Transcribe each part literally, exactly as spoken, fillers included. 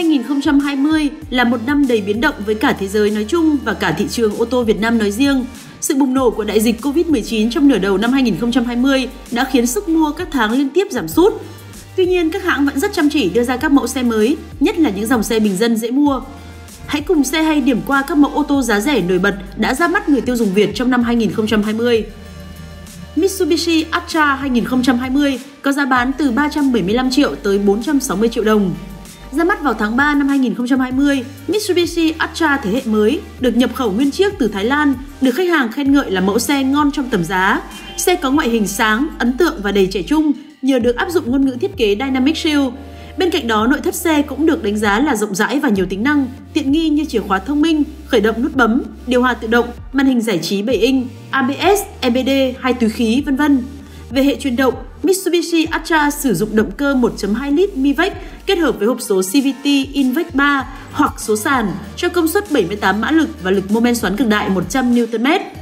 hai nghìn không trăm hai mươi là một năm đầy biến động với cả thế giới nói chung và cả thị trường ô tô Việt Nam nói riêng. Sự bùng nổ của đại dịch Covid mười chín trong nửa đầu năm hai nghìn không trăm hai mươi đã khiến sức mua các tháng liên tiếp giảm sút. Tuy nhiên, các hãng vẫn rất chăm chỉ đưa ra các mẫu xe mới, nhất là những dòng xe bình dân dễ mua. Hãy cùng Xe Hay điểm qua các mẫu ô tô giá rẻ nổi bật đã ra mắt người tiêu dùng Việt trong năm hai nghìn không trăm hai mươi. Mitsubishi Atra hai nghìn không trăm hai mươi có giá bán từ ba trăm bảy mươi lăm triệu tới bốn trăm sáu mươi triệu đồng. Ra mắt vào tháng ba năm hai nghìn không trăm hai mươi, Mitsubishi Atra thế hệ mới được nhập khẩu nguyên chiếc từ Thái Lan, được khách hàng khen ngợi là mẫu xe ngon trong tầm giá. Xe có ngoại hình sáng, ấn tượng và đầy trẻ trung nhờ được áp dụng ngôn ngữ thiết kế Dynamic Shield. Bên cạnh đó, nội thất xe cũng được đánh giá là rộng rãi và nhiều tính năng, tiện nghi như chìa khóa thông minh, khởi động nút bấm, điều hòa tự động, màn hình giải trí bảy inch, a bê ét, e bê đê, hai túi khí, vân vân. Về hệ truyền động, Mitsubishi Atra sử dụng động cơ một phẩy hai lít Mivec kết hợp với hộp số xê vê tê Invec ba hoặc số sàn cho công suất bảy mươi tám mã lực và lực mô men xoắn cực đại một trăm niu tơn mét.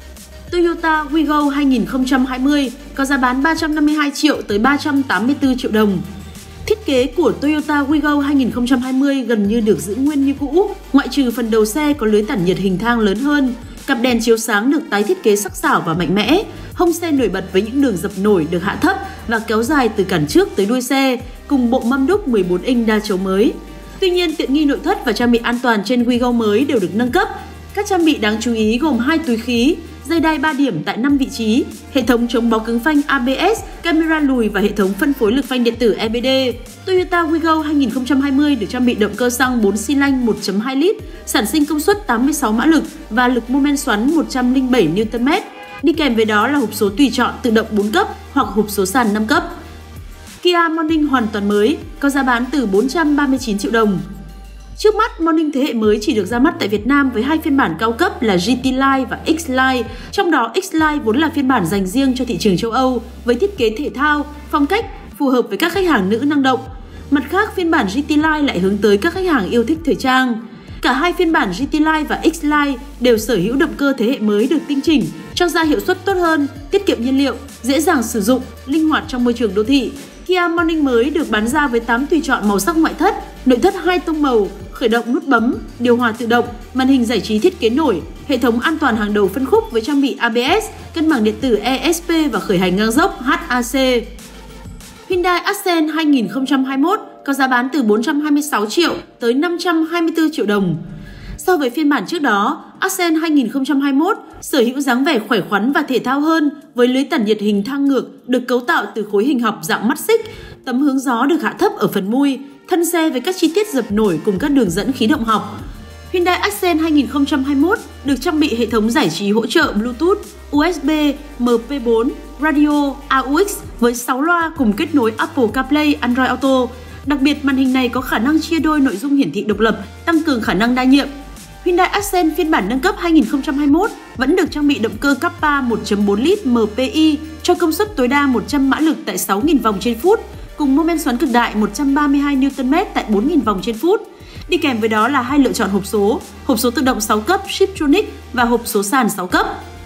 Toyota Wigo hai nghìn không trăm hai mươi có giá bán ba trăm năm mươi hai triệu tới ba trăm tám mươi tư triệu đồng. Thiết kế của Toyota Wigo hai nghìn không trăm hai mươi gần như được giữ nguyên như cũ, ngoại trừ phần đầu xe có lưới tản nhiệt hình thang lớn hơn. Cặp đèn chiếu sáng được tái thiết kế sắc sảo và mạnh mẽ, hông xe nổi bật với những đường dập nổi được hạ thấp và kéo dài từ cản trước tới đuôi xe, cùng bộ mâm đúc mười bốn inch đa chấu mới. Tuy nhiên, tiện nghi nội thất và trang bị an toàn trên Wigo mới đều được nâng cấp. Các trang bị đáng chú ý gồm hai túi khí, dây đai ba điểm tại năm vị trí, hệ thống chống bó cứng phanh a bê ét, camera lùi và hệ thống phân phối lực phanh điện tử e bê đê. Toyota Wigo hai nghìn không trăm hai mươi được trang bị động cơ xăng bốn xi lanh một phẩy hai lít, sản sinh công suất tám mươi sáu mã lực và lực mô men xoắn một trăm lẻ bảy niu tơn mét. Đi kèm với đó là hộp số tùy chọn tự động bốn cấp hoặc hộp số sàn năm cấp. Kia Morning hoàn toàn mới, có giá bán từ bốn trăm ba mươi chín triệu đồng. Trước mắt, Morning thế hệ mới chỉ được ra mắt tại Việt Nam với hai phiên bản cao cấp là giê tê Line và X Line, trong đó X Line vốn là phiên bản dành riêng cho thị trường châu Âu với thiết kế thể thao, phong cách phù hợp với các khách hàng nữ năng động. Mặt khác, phiên bản giê tê Line lại hướng tới các khách hàng yêu thích thời trang. Cả hai phiên bản giê tê Line và X Line đều sở hữu động cơ thế hệ mới được tinh chỉnh, cho ra hiệu suất tốt hơn, tiết kiệm nhiên liệu, dễ dàng sử dụng, linh hoạt trong môi trường đô thị. Kia Morning mới được bán ra với tám tùy chọn màu sắc ngoại thất, nội thất hai tông màu, khởi động nút bấm, điều hòa tự động, màn hình giải trí thiết kế nổi, hệ thống an toàn hàng đầu phân khúc với trang bị a bê ét, cân bằng điện tử e ét pê và khởi hành ngang dốc hát a xê. Hyundai Accent hai nghìn không trăm hai mươi mốt có giá bán từ bốn trăm hai mươi sáu triệu tới năm trăm hai mươi tư triệu đồng. So với phiên bản trước đó, Accent hai nghìn không trăm hai mươi mốt sở hữu dáng vẻ khỏe khoắn và thể thao hơn với lưới tản nhiệt hình thang ngược được cấu tạo từ khối hình học dạng mắt xích, tấm hướng gió được hạ thấp ở phần mui, thân xe với các chi tiết dập nổi cùng các đường dẫn khí động học. Hyundai Accent hai nghìn không trăm hai mươi mốt được trang bị hệ thống giải trí hỗ trợ Bluetooth, u ét bê, em pê bốn, radio, a u ích với sáu loa cùng kết nối Apple CarPlay, Android Auto. Đặc biệt, màn hình này có khả năng chia đôi nội dung hiển thị độc lập, tăng cường khả năng đa nhiệm. Hyundai Accent phiên bản nâng cấp hai nghìn không trăm hai mươi mốt vẫn được trang bị động cơ Kappa một phẩy bốn lít em pê i cho công suất tối đa một trăm mã lực tại sáu nghìn vòng trên phút, cùng mô men xoắn cực đại một trăm ba mươi hai niu tơn mét tại bốn nghìn vòng trên phút. Đi kèm với đó là hai lựa chọn hộp số, hộp số tự động sáu cấp Shiptronic và hộp số sàn sáu cấp.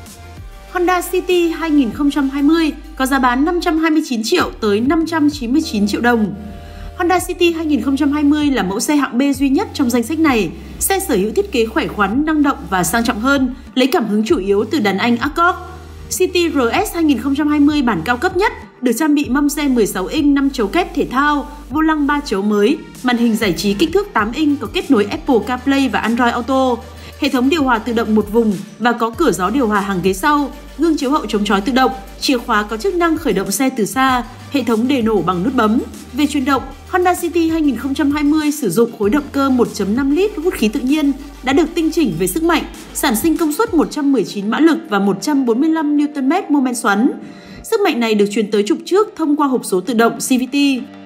Honda City hai nghìn không trăm hai mươi có giá bán năm trăm hai mươi chín triệu tới năm trăm chín mươi chín triệu đồng. Honda City hai nghìn không trăm hai mươi là mẫu xe hạng B duy nhất trong danh sách này. Xe sở hữu thiết kế khỏe khoắn, năng động và sang trọng hơn, lấy cảm hứng chủ yếu từ đàn anh Accord. City rờ ét hai nghìn không trăm hai mươi bản cao cấp nhất được trang bị mâm xe mười sáu inch năm chấu kép thể thao, vô lăng ba chấu mới, màn hình giải trí kích thước tám inch có kết nối Apple CarPlay và Android Auto, hệ thống điều hòa tự động một vùng và có cửa gió điều hòa hàng ghế sau, gương chiếu hậu chống chói tự động, chìa khóa có chức năng khởi động xe từ xa, hệ thống đề nổ bằng nút bấm. Về truyền động, Honda City hai nghìn không trăm hai mươi sử dụng khối động cơ một phẩy năm lít hút khí tự nhiên đã được tinh chỉnh về sức mạnh, sản sinh công suất một trăm mười chín mã lực và một trăm bốn mươi lăm niu tơn mét mô men xoắn. Sức mạnh này được truyền tới trục trước thông qua hộp số tự động xê vê tê.